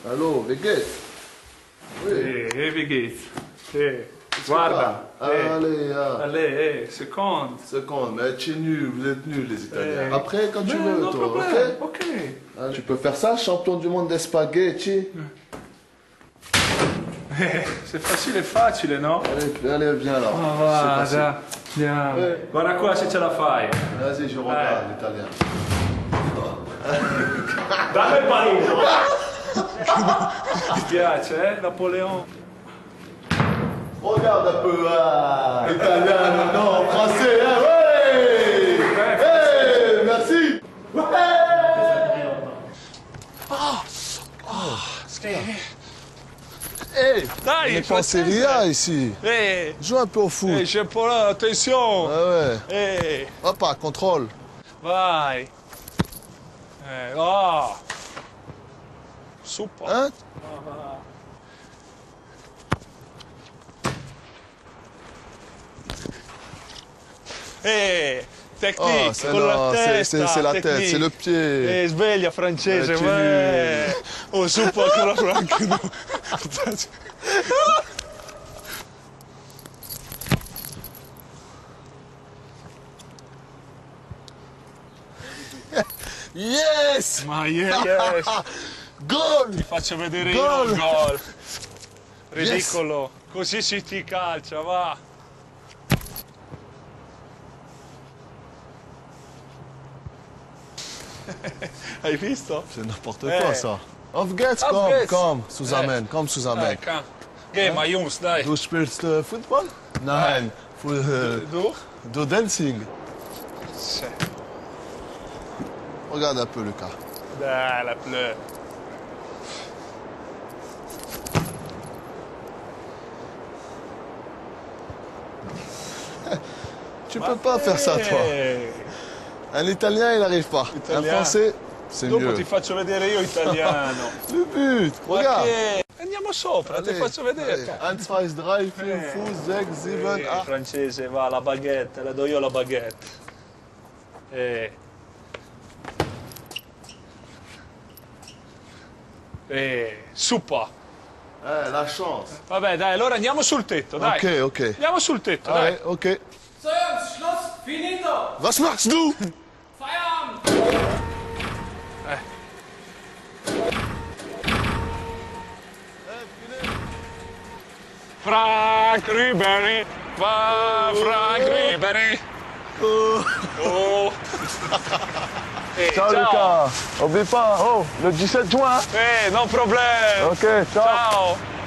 Allô, Vegas? Oui. Vegas. Guarda. Allez, seconde. Seconde, mais tu es nul, vous êtes nuls les Italiens. Après, quand tu veux, non toi, problème. ok? Ok. Tu peux faire ça, champion du monde des spaghetti. C'est facile, no? Allez, viens là. Guarda, andiamo. Guarda qua se ce la fai. Vas-y, je regarde l'italien. Dammi il panino. Ti piace, Napoleon? Regarde un peu, italien, non, français, ouais! Hey, merci! Hey, Dai, on est pas en Serie A ici. Joue un peu au foot. C'è un po' la tensione. Ah ouais. Hop, contrôle. Vai. Super. Hein? Tecnique, con la testa. C'est la tête, c'est le pied. Sveglia francese, Oh, super con la franca. No. Yes! Ma yes! Goal! Ti faccio vedere Gol! io il gol. Ridicolo. Così si calcia, va. Hai visto? C'est n'importe quoi ça. Auf geht's, komm, zusammen, komm zusammen. Geh, ma Jungs, dai. Du spielst Football? Nein, Du? du Dancing. Sì. Regarde un peu Lucas. Dai, la pleu. Tu peux pas faire ça toi. Un Italien il n'arrive pas. Un Français c'est Dopo mieux. ti faccio vedere io italiano. Le but, regarde. Andiamo sopra, ti faccio vedere. 1, 2, 3, 4, 5, 6, 7, 8. Francese, va, la baguette, le do io la baguette. Super. La chance. Vabbè, dai, allora andiamo sul tetto, dai. Ok, ok. Andiamo sul tetto, Allez, dai. ok. So Jungs, Schluss, finito! Was machst du? Feierabend! Frank Ribery, va Frank Ribery. Oh. Ciao, Lucas. Oublie pas, le 17 juin. Non problème. Ok, ciao. Ciao.